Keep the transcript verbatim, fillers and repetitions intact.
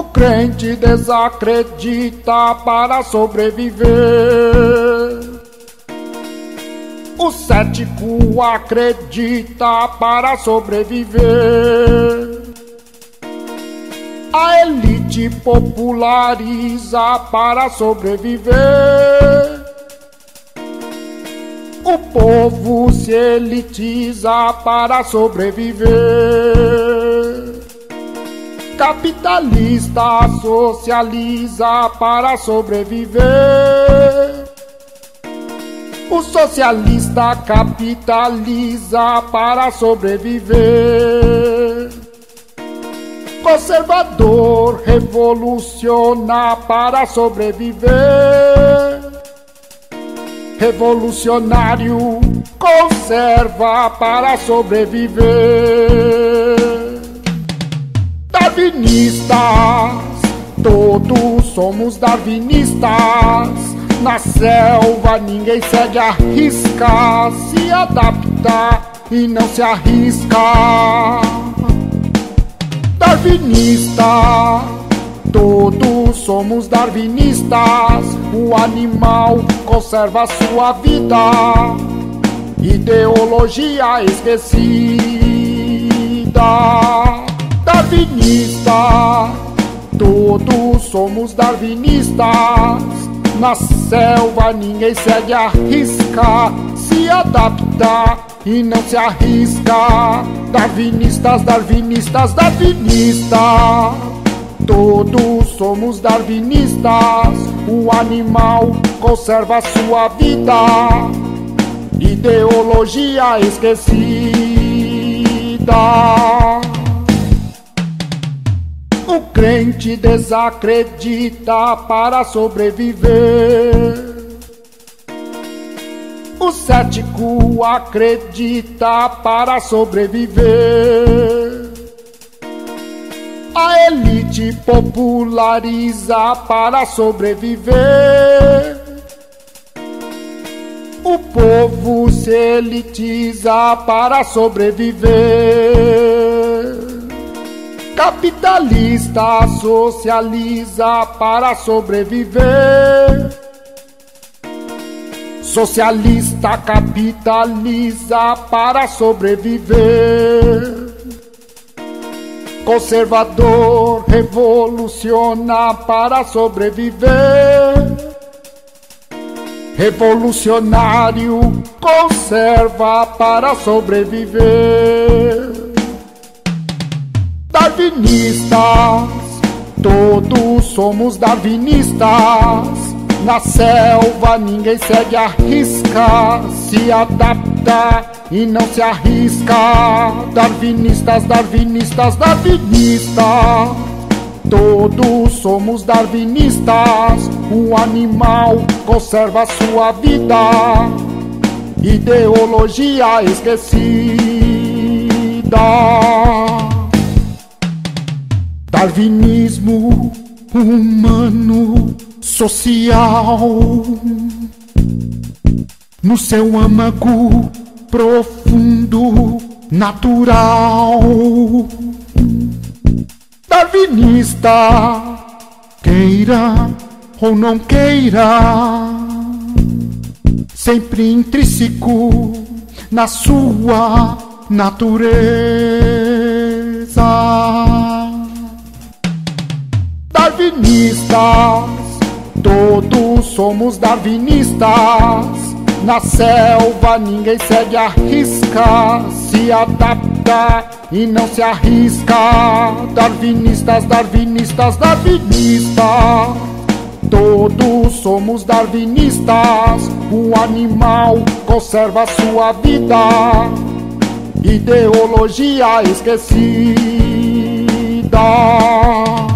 O crente desacredita para sobreviver. O cético acredita para sobreviver. A elite populariza para sobreviver. O povo se elitiza para sobreviver. Capitalista socializa para sobreviver. O socialista capitaliza para sobreviver. Conservador revoluciona para sobreviver. Revolucionário conserva para sobreviver. Darwinistas, todos somos darwinistas. Na selva ninguém segue a risca, se adapta e não se arrisca. Darwinista, todos somos darwinistas. O animal conserva sua vida, ideologia esquecida. Darwinista, todos somos darwinistas. Na selva ninguém segue a risca, se adapta e não se arrisca. Darwinistas, darwinistas, darwinistas, todos somos darwinistas. O animal conserva sua vida, ideologia esquecida. O crente desacredita para sobreviver. O cético acredita para sobreviver. A elite populariza para sobreviver. O povo se elitiza para sobreviver. Capitalista socializa para sobreviver. Socialista capitaliza para sobreviver. Conservador revoluciona para sobreviver. Revolucionário conserva para sobreviver. Darwinistas, todos somos darwinistas. Na selva ninguém segue a risca, se adapta e não se arrisca. Darwinistas, darwinistas, darwinistas, todos somos darwinistas. O animal conserva sua vida, ideologia esquecida. Darwinismo humano social, no seu âmago profundo natural. Darwinista, queira ou não queira, sempre intrínseco na sua natureza. Darwinistas, todos somos darwinistas. Na selva ninguém segue a risca, se adapta e não se arrisca. Darwinistas, darwinistas, darwinistas, todos somos darwinistas. O animal conserva sua vida, ideologia esquecida.